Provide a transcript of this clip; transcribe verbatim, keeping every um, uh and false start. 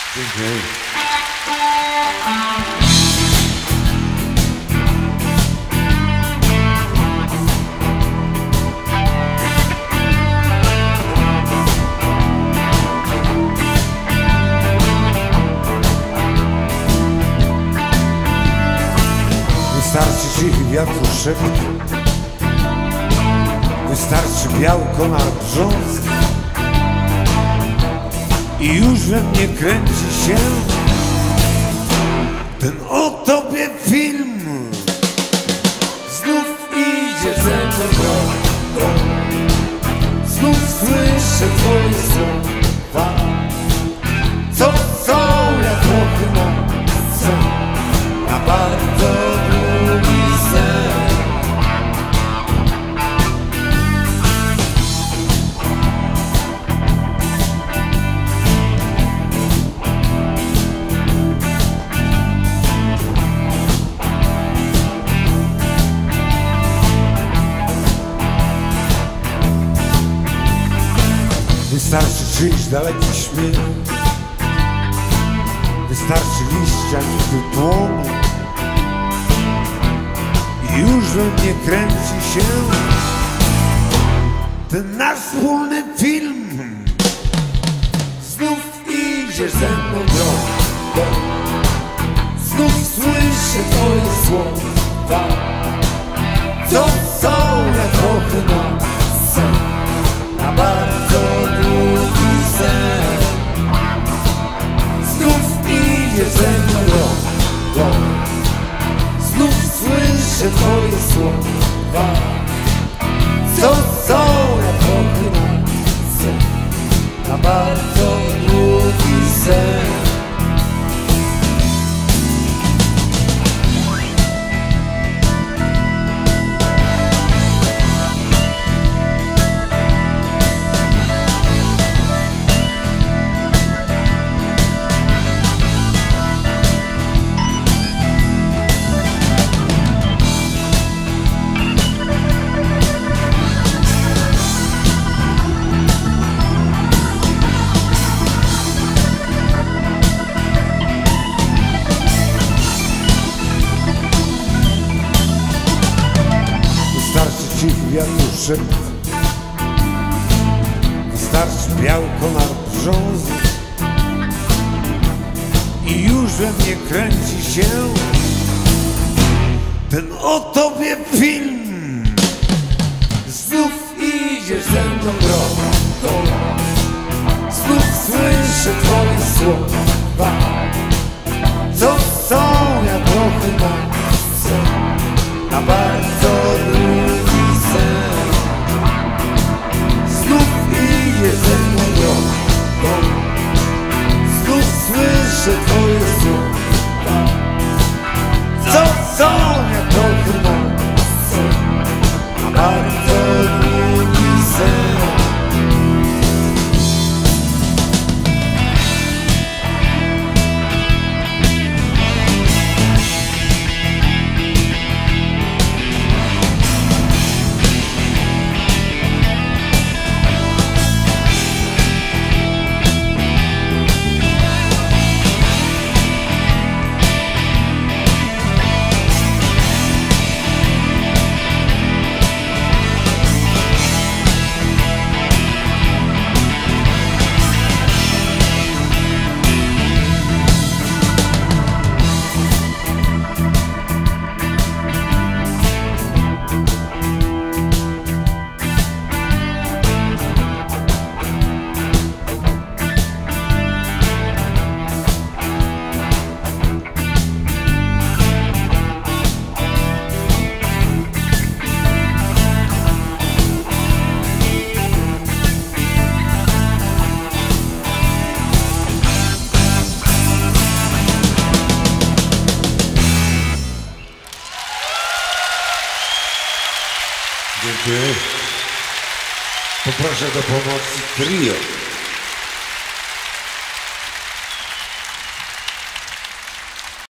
Dziękuję. Wystarczy cichy wiatru szept, wystarczy białko na brząsk i już we mnie kręci się ten o tobie film. Znów idzie ze mną drogą, znów słyszę twoje słowa, co są jak mokry na sen, na bardzo długi sen. Wystarczy czyjś daleki śmiech, wystarczy liścia niby płomu i już we mnie kręci się ten nasz wspólny film. Znów idziesz ze mną drogą, znów słyszę twoje słowa, co są jak mokry na sen, na bardzo długi sen. Znów idziesz ze mną drogą, znów słyszę twoje słowa, co są jak mokry na sen, na bardzo długi sen. Wystarczy cichy wiatru szept, wystarczy białko na brząsk i już we mnie kręci się ten o tobie film. Znów idziesz ze mną drogą, znów słyszę twoje słowa, co są jak mokry na sen, na bardzo długi sen. Znów idziesz ze mną drogą, znów słyszę twoje słowa, co są jak mokry na sen, na bardzo długi sen. Dziękuję. Poproszę do pomocy trio.